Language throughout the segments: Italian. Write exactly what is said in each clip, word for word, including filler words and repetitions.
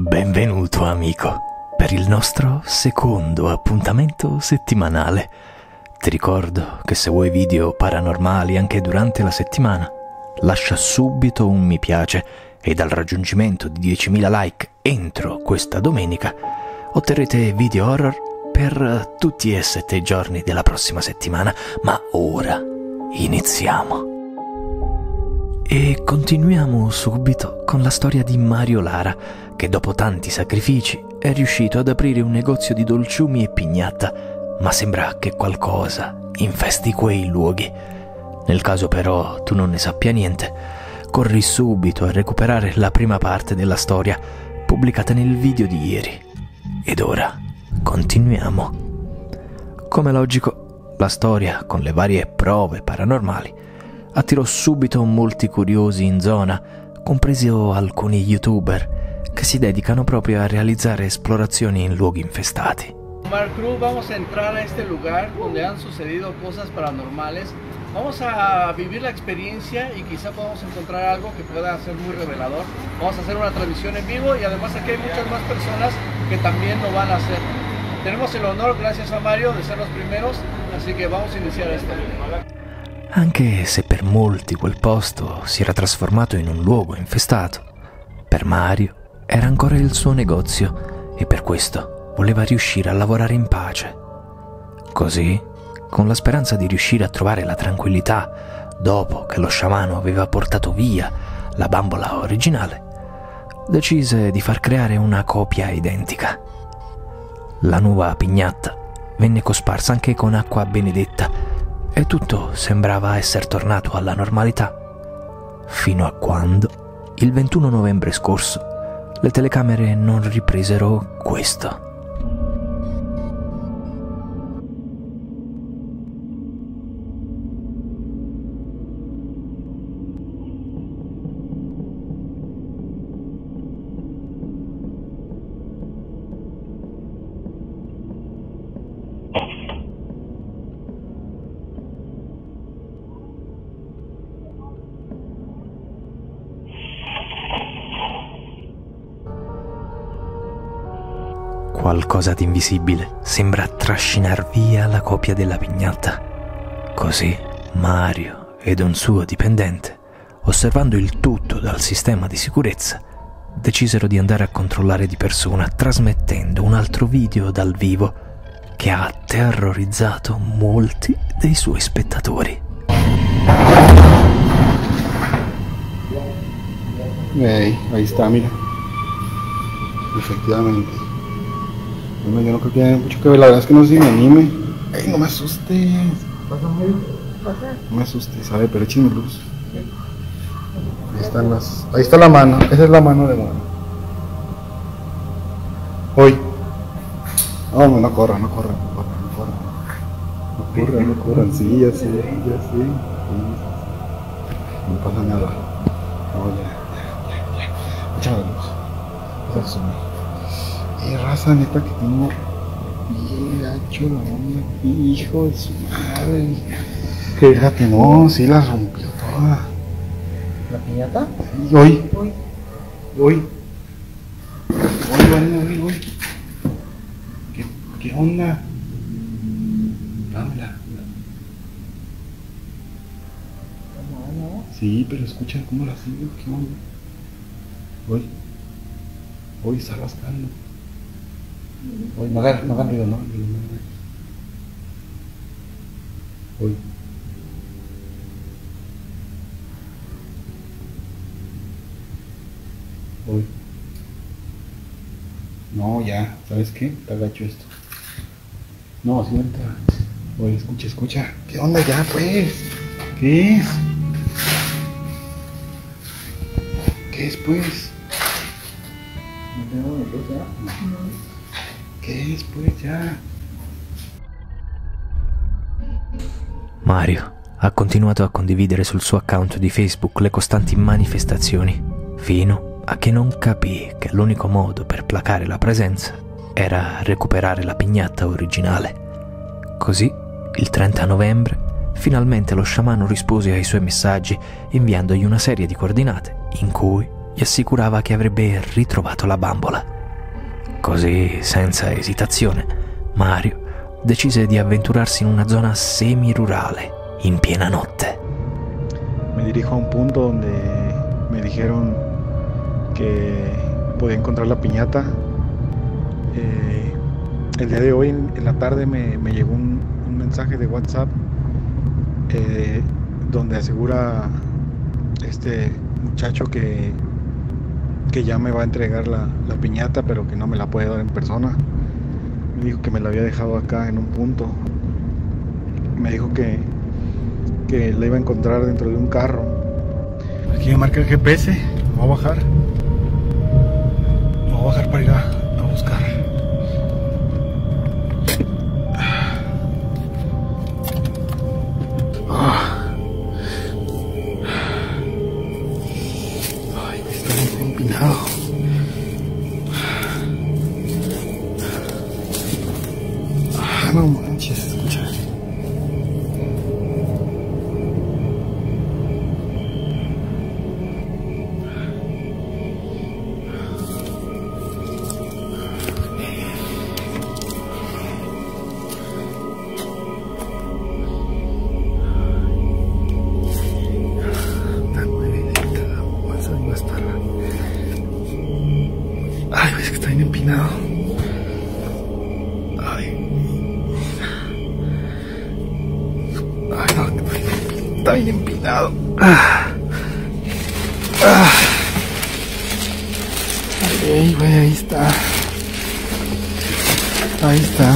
Benvenuto amico, per il nostro secondo appuntamento settimanale. Ti ricordo che se vuoi video paranormali anche durante la settimana, lascia subito un mi piace e dal raggiungimento di diecimila like entro questa domenica otterrete video horror per tutti e sette i giorni della prossima settimana. Ma ora iniziamo. E continuiamo subito con la storia di Mario Lara, che dopo tanti sacrifici è riuscito ad aprire un negozio di dolciumi e pignatta, ma sembra che qualcosa infesti quei luoghi. Nel caso però tu non ne sappia niente, corri subito a recuperare la prima parte della storia pubblicata nel video di ieri. Ed ora continuiamo. Come logico, la storia, con le varie prove paranormali, attirò subito molti curiosi in zona, compresi alcuni youtuber che si dedicano proprio a realizzare esplorazioni in luoghi infestati. Mar Cruz, vamos a entrar a este lugar donde han sucedido cosas paranormales. Vamos a vivir la experiencia y quizá podamos encontrar algo que pueda ser muy revelador. Vamos a hacer una transmisión en vivo y además aquí hay muchas más personas que también lo van a hacer. Tenemos el honor, gracias a Mario, de ser los primeros, así que vamos a iniciar esto. Anche se per molti quel posto si era trasformato in un luogo infestato, per Mario era ancora il suo negozio e per questo voleva riuscire a lavorare in pace. Così, con la speranza di riuscire a trovare la tranquillità dopo che lo sciamano aveva portato via la bambola originale, decise di far creare una copia identica. La nuova pignatta venne cosparsa anche con acqua benedetta e tutto sembrava essere tornato alla normalità, fino a quando, il ventuno novembre scorso, le telecamere non ripresero questo. Qualcosa di invisibile sembra trascinar via la copia della pignatta. Così Mario ed un suo dipendente, osservando il tutto dal sistema di sicurezza, decisero di andare a controllare di persona, trasmettendo un altro video dal vivo che ha terrorizzato molti dei suoi spettatori. Hey, ahí está, mira. Efectivamente. Bueno, yo no creo que haya mucho que ver, la verdad es que no sé si me anime. Ey, no me asustes. No me asustes, a ver, pero échame luz. Ahí están las. Ahí está la mano, esa es la mano de mano. Hoy. No, no, no corran, no corran, no corran, no corran. No corran, no corran, sí, ya sé, ya sé. No pasa nada. No, ya, ya, ya, ya. Échame luz. Eso. Eh, raza, neta que tengo bien gacho la uña, hijo de su madre. Fíjate, no, sí la rompió toda. ¿La piñata? Sí, hoy. Hoy. Hoy. Hoy, hoy, hoy, hoy. ¿Qué, qué onda? Dámela. Sí, pero escucha cómo la sigue, ¿qué onda? Hoy. Hoy está rascando. Hoy, no hagan, no hagan ruido, no hagan ruido, no hagan ruido. Hoy. Hoy. No, ya, ¿sabes qué? Está gacho esto. No, sí, ahorita. Oye, escucha, escucha. ¿Qué onda ya, pues? ¿Qué es? ¿Qué es, pues? ¿No tengo de luz, ya? No. ¿Qué es, pues, ya? Mario ha continuato a condividere sul suo account di Facebook le costanti manifestazioni, fino a che non capì che l'unico modo per placare la presenza era recuperare la pignatta originale. Così, il trenta novembre, finalmente lo sciamano rispose ai suoi messaggi inviandogli una serie di coordinate in cui gli assicurava che avrebbe ritrovato la bambola. Così, senza esitazione, Mario decise di avventurarsi in una zona semi-rurale in piena notte. Me dirijo a un punto donde me dijeron que podía encontrar la piñata. Eh, el día de hoy, en, en la tarde, me, me llegó un, un mensaje de WhatsApp eh, donde asegura este muchacho que, que ya me va a entregar la, la piñata, pero que no me la puede dar en persona. Me dijo que me la había dejado acá en un punto. Me dijo que, que la iba a encontrar dentro de un carro. Aquí me marca el G P S. Me voy a bajar. Me voy a bajar para ir a, a buscar. Ay, está muy empinado. Ah, no manches, escucha. Ay, ves que está bien empinado. Ay. Ay, no, está bien empinado. Ah. Ah. Ay, güey, ahí está. Ahí está.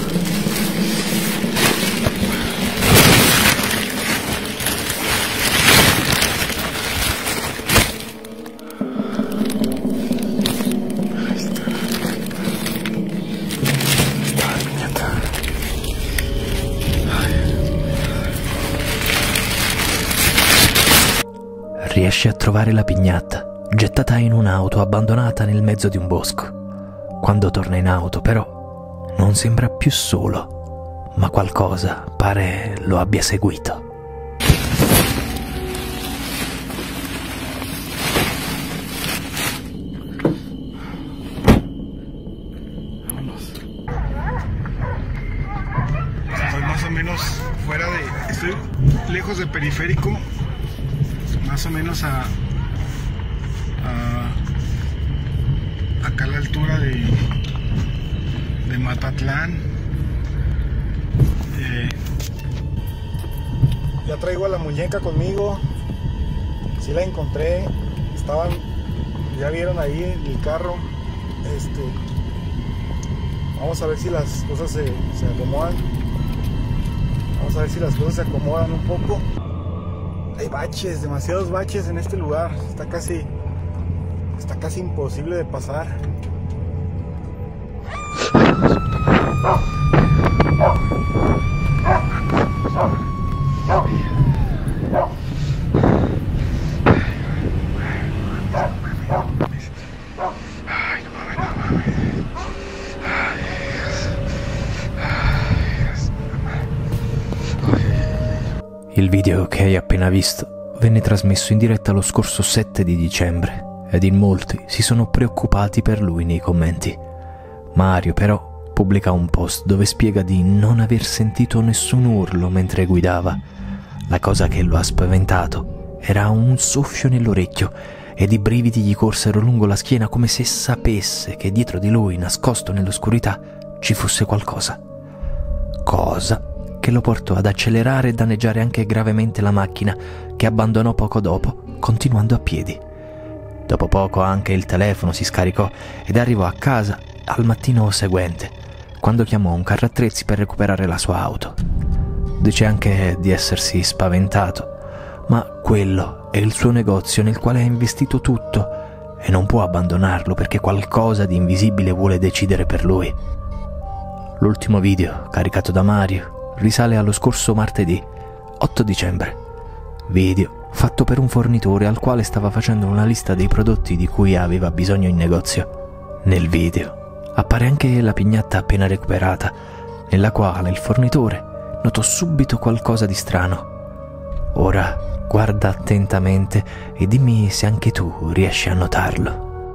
Riesce a trovare la pignata, gettata in un'auto abbandonata nel mezzo di un bosco. Quando torna in auto, però, non sembra più solo, ma qualcosa pare lo abbia seguito. Estoy más o menos fuera de... Estoy lejos del periférico. Más o menos a, a acá a la altura de, de Matatlán. Eh, ya traigo a la muñeca conmigo. Sí la encontré. Estaban, ya vieron ahí en el carro. Este, vamos a ver si las cosas se, se acomodan. Vamos a ver si las cosas se acomodan un poco. Hay baches, demasiados baches en este lugar. Está casi, está casi imposible de pasar. Il video che hai appena visto venne trasmesso in diretta lo scorso sette di dicembre ed in molti si sono preoccupati per lui nei commenti. Mario però pubblica un post dove spiega di non aver sentito nessun urlo mentre guidava. La cosa che lo ha spaventato era un soffio nell'orecchio ed i brividi gli corsero lungo la schiena come se sapesse che dietro di lui, nascosto nell'oscurità, ci fosse qualcosa. Cosa che lo portò ad accelerare e danneggiare anche gravemente la macchina, che abbandonò poco dopo, continuando a piedi. Dopo poco anche il telefono si scaricò ed arrivò a casa al mattino seguente, quando chiamò un carro attrezzi per recuperare la sua auto. Dice anche di essersi spaventato, ma quello è il suo negozio nel quale ha investito tutto e non può abbandonarlo perché qualcosa di invisibile vuole decidere per lui. L'ultimo video, caricato da Mario, risale allo scorso martedì, otto dicembre. Video fatto per un fornitore al quale stava facendo una lista dei prodotti di cui aveva bisogno in negozio. Nel video appare anche la pignata appena recuperata, nella quale il fornitore notò subito qualcosa di strano. Ora guarda attentamente e dimmi se anche tu riesci a notarlo.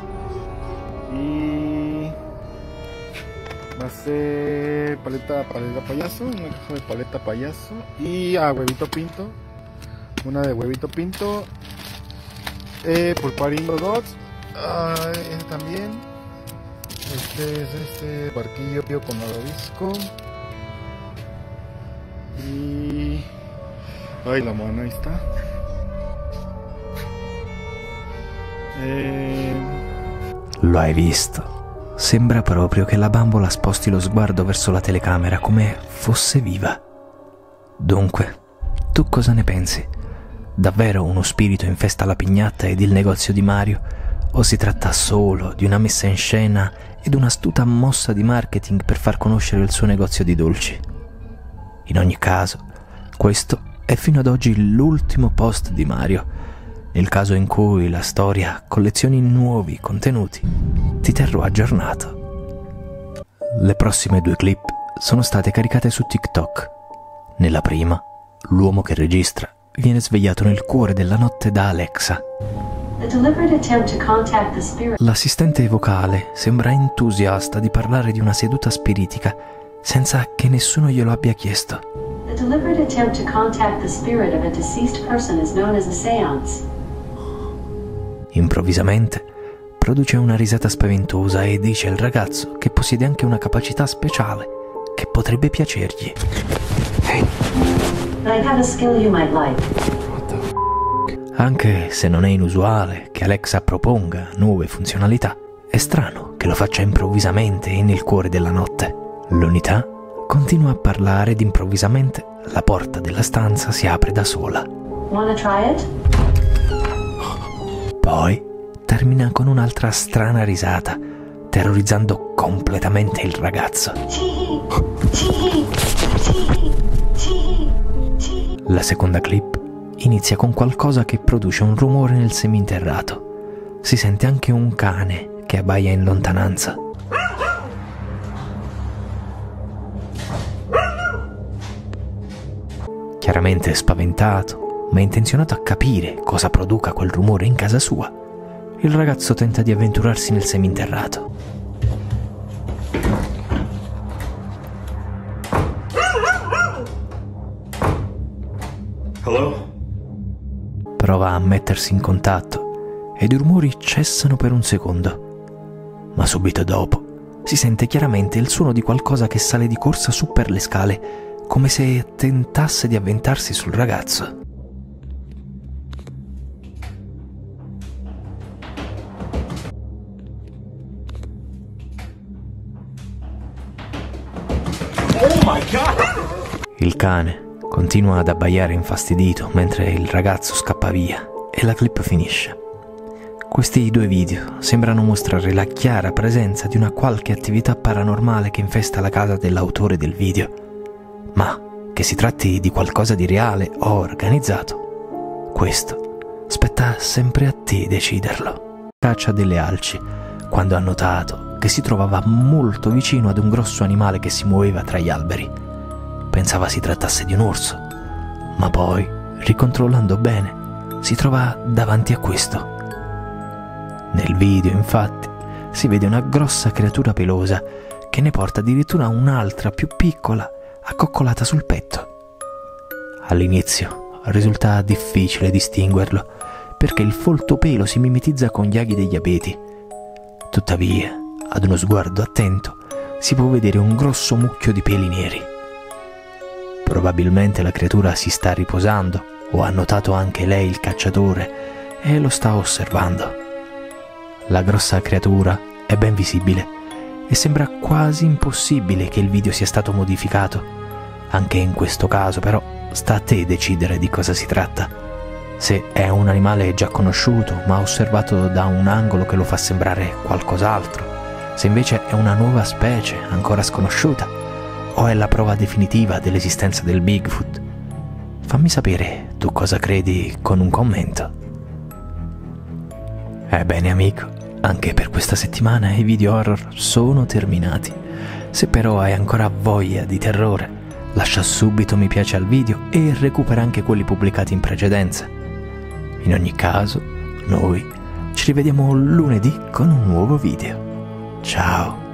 Y va a ser paleta, paleta payaso, una caja de paleta payaso y a huevito pinto, una de huevito pinto, eh, pulparingo dots, ah, eh, también, este es este barquillo con malvavisco y, ay, la mano ahí está. Eh... Lo hai visto? Sembra proprio che la bambola sposti lo sguardo verso la telecamera come fosse viva. Dunque, tu cosa ne pensi? Davvero uno spirito infesta la pignatta ed il negozio di Mario? O si tratta solo di una messa in scena ed un'astuta mossa di marketing per far conoscere il suo negozio di dolci? In ogni caso, questo è fino ad oggi l'ultimo post di Mario. Nel caso in cui la storia collezioni nuovi contenuti, ti terrò aggiornato. Le prossime due clip sono state caricate su TikTok. Nella prima, l'uomo che registra viene svegliato nel cuore della notte da Alexa. L'assistente vocale sembra entusiasta di parlare di una seduta spiritica senza che nessuno glielo abbia chiesto. The deliberate attempt to contact the spirit of a deceased person is known as a séance. Improvvisamente produce una risata spaventosa e dice al ragazzo che possiede anche una capacità speciale che potrebbe piacergli. But I have a skill you might like. Anche se non è inusuale che Alexa proponga nuove funzionalità, è strano che lo faccia improvvisamente e nel cuore della notte. L'unità continua a parlare ed improvvisamente la porta della stanza si apre da sola. Wanna try it? Poi termina con un'altra strana risata, terrorizzando completamente il ragazzo. La seconda clip inizia con qualcosa che produce un rumore nel seminterrato. Si sente anche un cane che abbaia in lontananza. Chiaramente spaventato, ma intenzionato a capire cosa produca quel rumore in casa sua, il ragazzo tenta di avventurarsi nel seminterrato. Hello? Prova a mettersi in contatto ed i rumori cessano per un secondo, ma subito dopo si sente chiaramente il suono di qualcosa che sale di corsa su per le scale, come se tentasse di avventarsi sul ragazzo. Oh my God! Il cane continua ad abbaiare infastidito mentre il ragazzo scappa via e la clip finisce. Questi due video sembrano mostrare la chiara presenza di una qualche attività paranormale che infesta la casa dell'autore del video. Ma che si tratti di qualcosa di reale o organizzato, questo spetta sempre a te deciderlo. Caccia delle alci, quando ha notato che si trovava molto vicino ad un grosso animale che si muoveva tra gli alberi. Pensava si trattasse di un orso, ma poi, ricontrollando bene, si trova davanti a questo. Nel video, infatti, si vede una grossa creatura pelosa che ne porta addirittura un'altra più piccola accoccolata sul petto. All'inizio risulta difficile distinguerlo perché il folto pelo si mimetizza con gli aghi degli abeti. Tuttavia, ad uno sguardo attento, si può vedere un grosso mucchio di peli neri. Probabilmente la creatura si sta riposando o ha notato anche lei il cacciatore e lo sta osservando. La grossa creatura è ben visibile e sembra quasi impossibile che il video sia stato modificato. Anche in questo caso, però, sta a te decidere di cosa si tratta. Se è un animale già conosciuto, ma osservato da un angolo che lo fa sembrare qualcos'altro, se invece è una nuova specie ancora sconosciuta, o è la prova definitiva dell'esistenza del Bigfoot. Fammi sapere tu cosa credi con un commento. Ebbene amico, anche per questa settimana i video horror sono terminati. Se però hai ancora voglia di terrore, lascia subito mi piace al video e recupera anche quelli pubblicati in precedenza. In ogni caso, noi ci rivediamo lunedì con un nuovo video. Ciao!